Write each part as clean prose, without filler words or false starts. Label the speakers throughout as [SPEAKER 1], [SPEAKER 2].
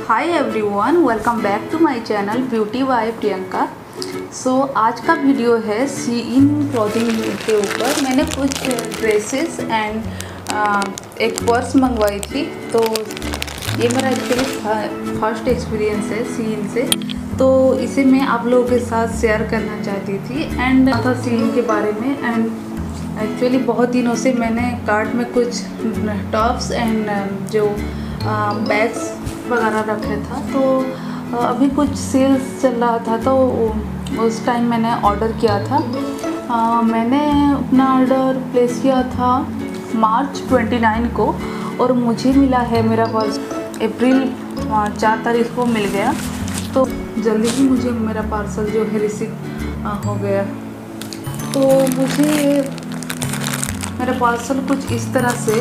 [SPEAKER 1] Hi everyone, welcome back to my channel beauty by Priyanka. So आज का video है सी इन clothing के ऊपर। मैंने कुछ ड्रेसेस एंड एक पर्स मंगवाई थी, तो ये मेरा एक्चुअली फर्स्ट एक्सपीरियंस है सी इन से, तो इसे मैं आप लोगों के साथ शेयर करना चाहती थी एंड था सी इन के बारे में। एंड एक्चुअली बहुत दिनों से मैंने कार्ट में कुछ टॉप्स एंड जो बैग्स वगैरह रखे था, तो अभी कुछ सेल्स चल रहा था, तो उस टाइम मैंने ऑर्डर किया था। मैंने अपना ऑर्डर प्लेस किया था मार्च 29 को और मुझे मिला है मेरा पर्स अप्रैल 4 तारीख को मिल गया। तो जल्दी ही मुझे मेरा पार्सल जो है रिसीव हो गया। तो मुझे मेरा पार्सल कुछ इस तरह से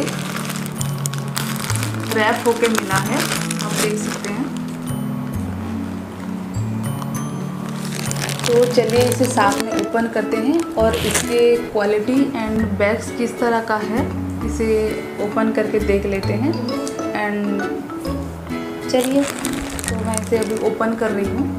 [SPEAKER 1] रैप होके मिला है, आप देख सकते हैं। तो चलिए इसे साथ में ओपन करते हैं और इसके क्वालिटी एंड बैग्स किस तरह का है इसे ओपन करके देख लेते हैं। एंड चलिए, तो मैं इसे अभी ओपन कर रही हूँ।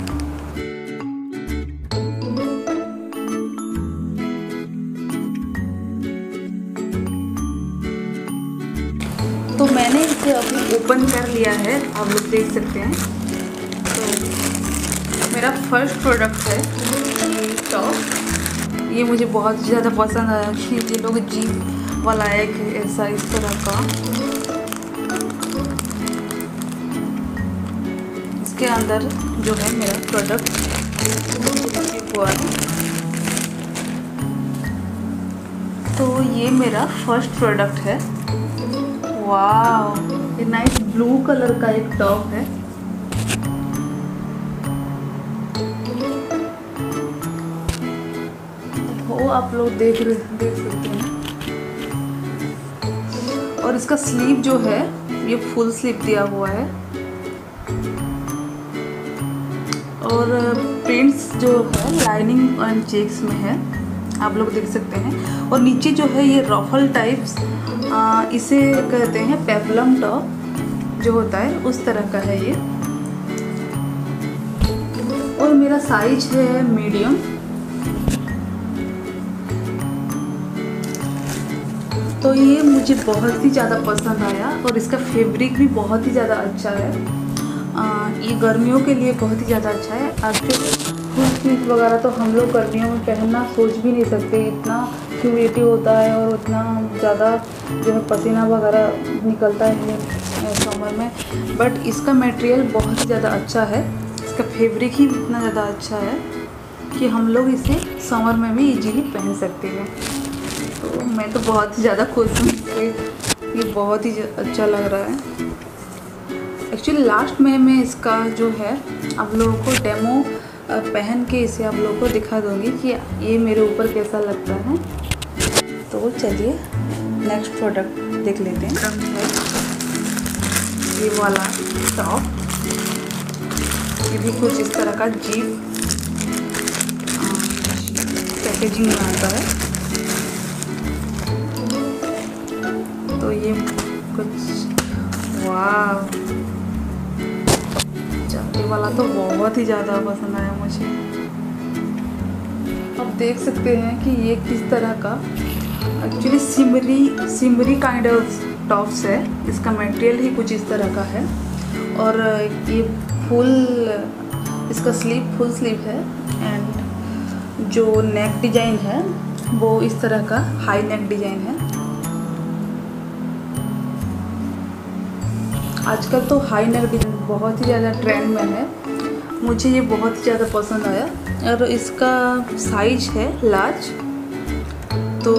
[SPEAKER 1] तो मैंने इसे अभी ओपन कर लिया है, आप लोग देख सकते हैं। तो मेरा फर्स्ट प्रोडक्ट है ये टॉप। ये मुझे बहुत ज़्यादा पसंद आया कि ये लोग जीप वाला एक ऐसा इस तरह का, इसके अंदर जो है मेरा प्रोडक्ट हुआ है। तो ये मेरा फर्स्ट प्रोडक्ट है। वाह, ये नाइस ब्लू कलर का एक टॉप है। वो आप लोग देख सकते हैं। और इसका स्लीव जो है ये फुल स्लीव दिया हुआ है और प्रिंट्स जो है लाइनिंग एंड चेक्स में है, आप लोग देख सकते हैं। और नीचे जो है ये रफल टाइप्स, इसे कहते हैं पेप्लम टॉप जो होता है, उस तरह का है ये। और मेरा साइज है मीडियम। तो ये मुझे बहुत ही ज़्यादा पसंद आया और इसका फैब्रिक भी बहुत ही ज़्यादा अच्छा है। ये गर्मियों के लिए बहुत ही ज़्यादा अच्छा है। एक्चुअली फुल स्लीव वगैरह तो हम लोग गर्मियों में पहनना सोच भी नहीं सकते, इतना ह्यूमिडिटी होता है और उतना ज़्यादा जो है पसीना वगैरह निकलता है समर में। बट इसका मटेरियल बहुत ही ज़्यादा अच्छा है, इसका फैब्रिक ही इतना ज़्यादा अच्छा है कि हम लोग इसे समर में भी इजीली पहन सकते हैं। तो मैं तो बहुत ही ज़्यादा खुश हूँ, ये बहुत ही अच्छा लग रहा है। एक्चुअली लास्ट में मैं इसका जो है आप लोगों को डेमो पहन के इसे आप लोगों को दिखा दूँगी कि ये मेरे ऊपर कैसा लगता है। तो चलिए नेक्स्ट प्रोडक्ट देख लेते हैं। ये वाला टॉप, ये भी कुछ इस तरह का जीप पैकेजिंग में आता है। तो ये कुछ वाह, ये वाला तो बहुत ही ज़्यादा पसंद आया मुझे। आप देख सकते हैं कि ये किस तरह का actually shimmery kind of tops है। इसका मटेरियल ही कुछ इस तरह का है और ये इसका स्लीव फुल स्लीव है। एंड जो नेक डिज़ाइन है वो इस तरह का हाई नेक डिज़ाइन है। आजकल तो हाई नेक डिज़ाइन बहुत ही ज़्यादा ट्रेंड में है, मुझे ये बहुत ही ज़्यादा पसंद आया। और इसका साइज है लार्ज। तो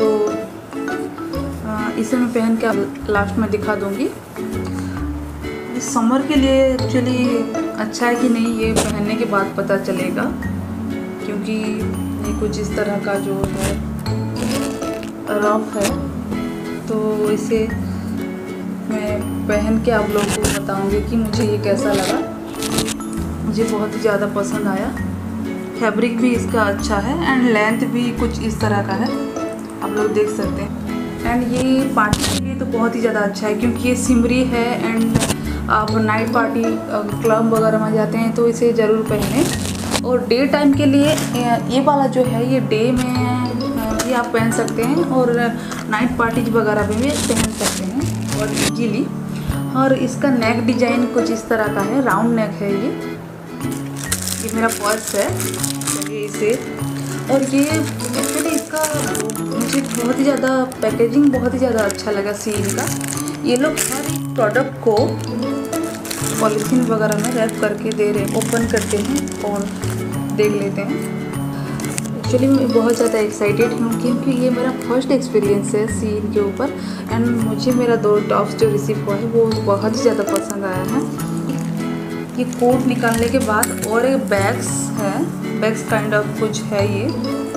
[SPEAKER 1] इसे मैं पहन के लास्ट में दिखा दूँगी। इस समर के लिए एक्चुअली अच्छा है कि नहीं, ये पहनने के बाद पता चलेगा, क्योंकि ये कुछ इस तरह का जो है रफ है। तो इसे मैं पहन के आप लोगों को बताऊंगी कि मुझे ये कैसा लगा। मुझे बहुत ही ज़्यादा पसंद आया। फैब्रिक भी इसका अच्छा है एंड लेंथ भी कुछ इस तरह का है, आप लोग देख सकते हैं। एंड ये पार्टी के लिए तो बहुत ही ज़्यादा अच्छा है, क्योंकि ये सिमरी है एंड आप नाइट पार्टी क्लब वगैरह में जाते हैं तो इसे ज़रूर पहनें। और डे टाइम के लिए ये वाला जो है ये डे में भी आप पहन सकते हैं और नाइट पार्टीज वगैरह में भी पहन सकते हैं और इजीली। और इसका नेक डिज़ाइन कुछ इस तरह का है, राउंड नेक है ये मेरा पर्स है। चलिए इसे, और ये एक्चुअली इसका मुझे बहुत ही ज़्यादा पैकेजिंग बहुत ही ज़्यादा अच्छा लगा सीन का। ये लोग हर एक प्रोडक्ट को पॉलीथीन वगैरह में रैप करके दे रहे, ओपन करते हैं और देख लेते हैं। एक्चुअली मैं बहुत ज़्यादा एक्साइटेड हूँ क्योंकि ये मेरा फर्स्ट एक्सपीरियंस है सीन के ऊपर। एंड मुझे मेरा 2 टॉप्स जो रिसीव हुआ है वो बहुत ही ज़्यादा पसंद आया है। ये कोट निकालने के बाद और एक बैग्स है, बैग्स काइंड ऑफ कुछ है ये।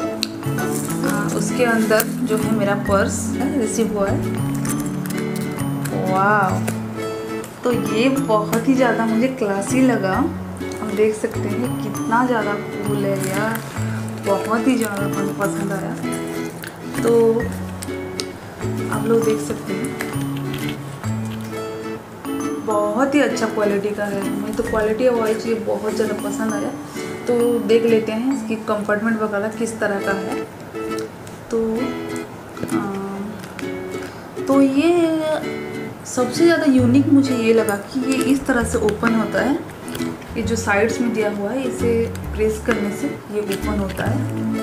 [SPEAKER 1] उसके अंदर जो है मेरा पर्स रिसीव हुआ है। वाह, तो ये बहुत ही ज़्यादा मुझे क्लासी लगा। हम देख सकते हैं कितना ज़्यादा कूल है यार, बहुत ही ज़्यादा मुझे पसंद आया। तो आप लोग देख सकते हैं बहुत ही अच्छा क्वालिटी का है। मुझे तो क्वालिटी वाइज ये बहुत ज़्यादा पसंद आया। तो देख लेते हैं इसकी कंपार्टमेंट वगैरह किस तरह का है। तो ये सबसे ज़्यादा यूनिक मुझे ये लगा कि ये इस तरह से ओपन होता है। ये जो साइड्स में दिया हुआ है इसे प्रेस करने से ये ओपन होता है।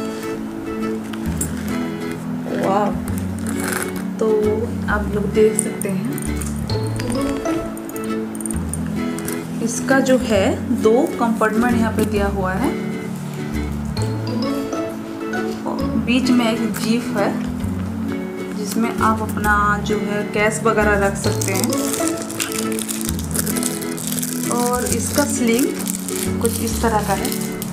[SPEAKER 1] वाह, तो आप लोग देख सकते हैं इसका जो है 2 कंपार्टमेंट यहाँ पे दिया हुआ है। बीच में एक जीप है जिसमें आप अपना जो है कैश वगैरह रख सकते हैं। और इसका स्लिंग कुछ इस तरह का है।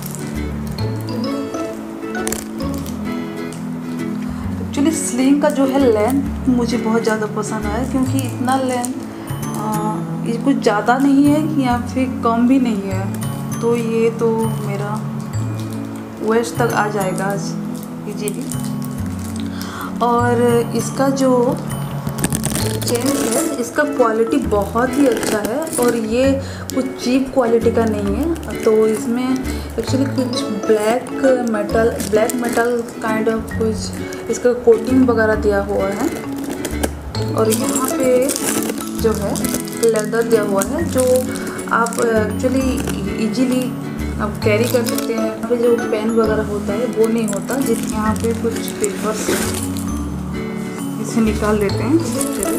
[SPEAKER 1] एक्चुअली स्लिंग का जो है लेंथ मुझे बहुत ज़्यादा पसंद आया क्योंकि इतना लेंथ ये कुछ ज़्यादा नहीं है या फिर कम भी नहीं है। तो ये तो मेरा वेस्ट तक आ जाएगा इजीली। और इसका जो चेन है इसका क्वालिटी बहुत ही अच्छा है और ये कुछ चीप क्वालिटी का नहीं है। तो इसमें एक्चुअली कुछ ब्लैक मेटल काइंड ऑफ कुछ इसका कोटिंग वगैरह दिया हुआ है। और यहाँ पे जो है लेदर दिया हुआ है जो आप एक्चुअली इजीली आप कैरी कर सकते हैं। यहाँ पे जो पेन वगैरह होता है वो नहीं होता, जिस यहाँ पे कुछ पेपर से इसे निकाल देते हैं। चलिए,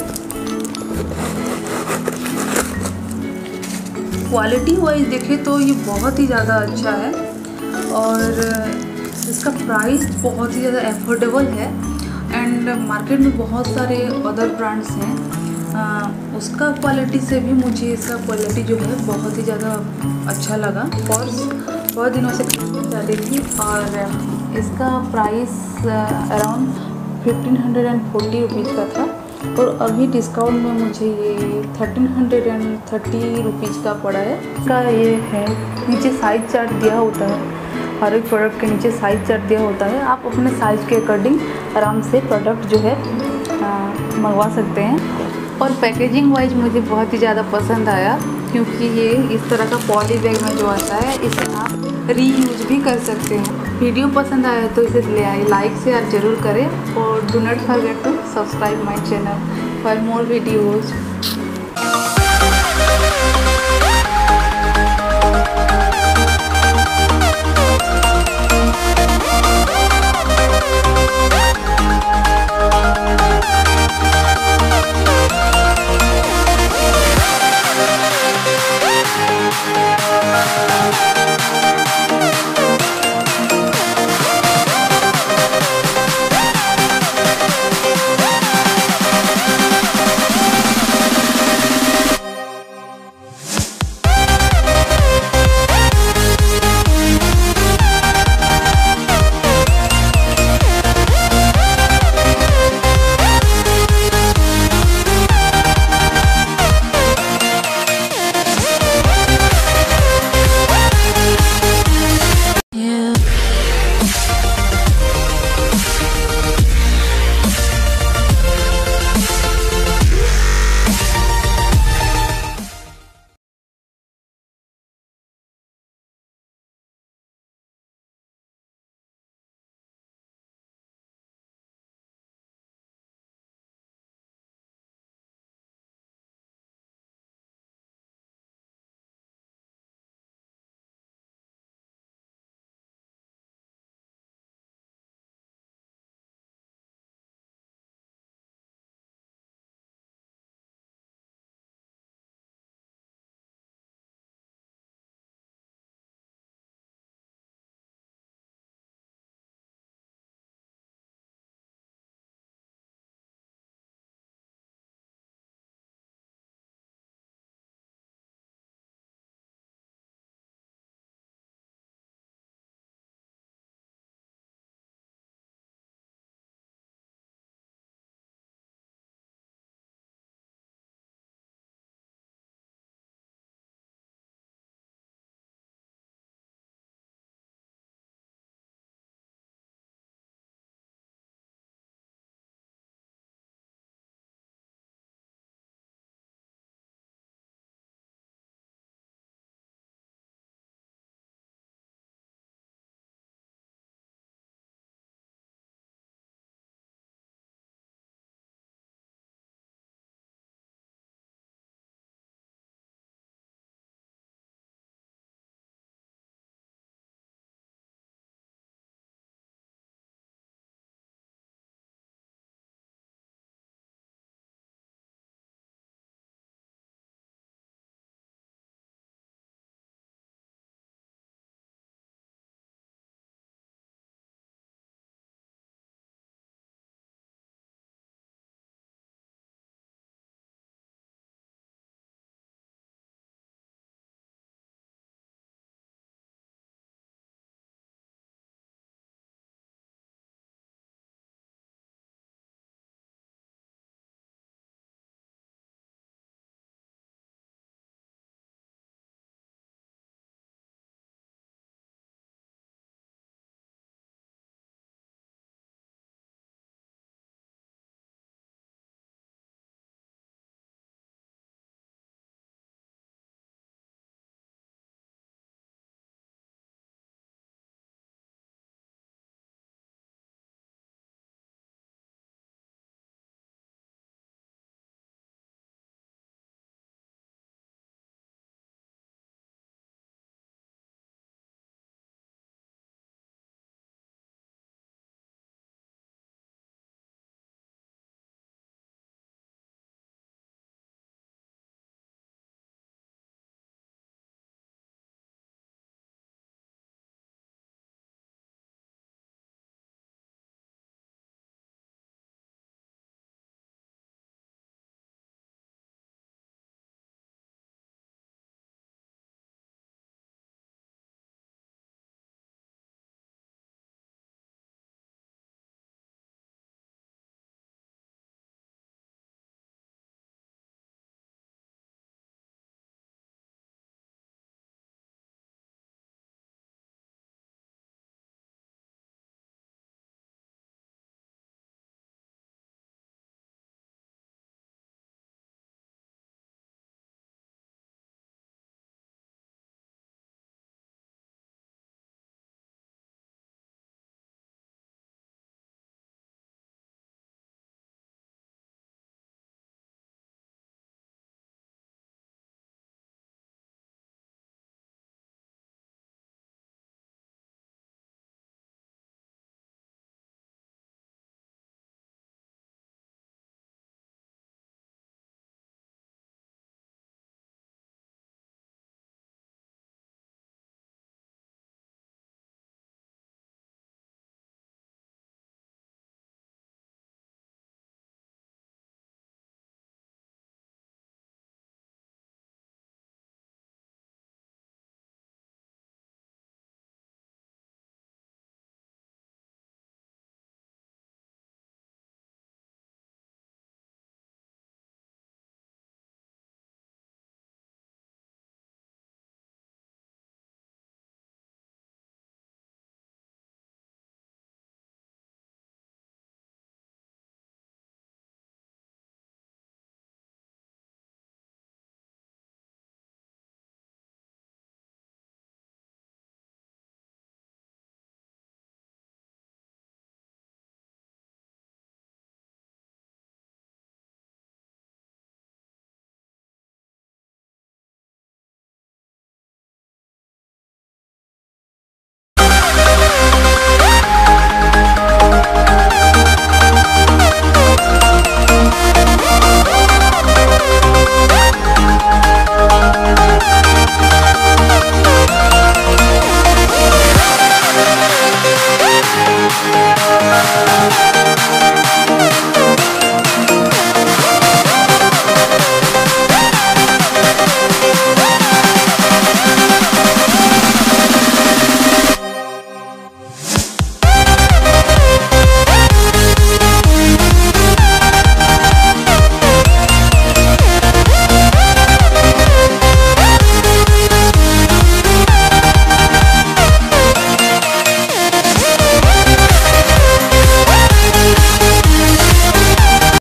[SPEAKER 1] क्वालिटी वाइज देखें तो ये बहुत ही ज़्यादा अच्छा है और इसका प्राइस बहुत ही ज़्यादा एफोर्डेबल है। एंड मार्केट में बहुत सारे अदर ब्रांड्स हैं, उसका क्वालिटी से भी मुझे इसका क्वालिटी जो है बहुत ही ज़्यादा अच्छा लगा। पर्स बहुत दिनों से खरीदना चाहती थी और इसका प्राइस अराउंड 1540 रुपीज़ का था और अभी डिस्काउंट में मुझे ये 1330 रुपीज़ का पड़ा है। इसका ये है नीचे साइज चार्ट दिया होता है, हर एक प्रोडक्ट के नीचे साइज चार्ट दिया होता है। आप अपने साइज़ के अकॉर्डिंग आराम से प्रोडक्ट जो है मंगवा सकते हैं। और पैकेजिंग वाइज मुझे बहुत ही ज़्यादा पसंद आया क्योंकि ये इस तरह का पॉली बैग में जो आता है इसे आप रीयूज भी कर सकते हैं। वीडियो पसंद आया तो इसे लाइक शेयर ज़रूर करें और do not forget to subscribe my channel for more videos.